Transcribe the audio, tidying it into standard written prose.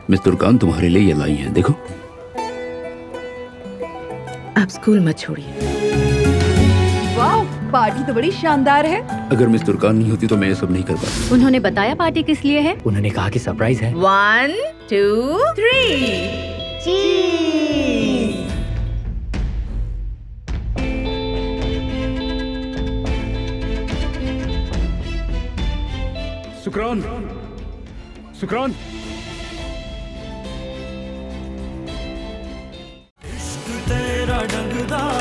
Miss Turkan तुम्हारे लिए ये लाई हैं, देखो। आप स्कूल मत छोड़िए। वाह, पार्टी तो बड़ी शानदार है। अगर मिस तुर्कान नहीं होती तो मैं ये सब नहीं कर पाता। उन्होंने बताया पार्टी किस लिए है? उन्होंने कहा कि सरप्राइज है। 1 2 3 चीज़। सुकरान, सुकरान। तेरा डंगदा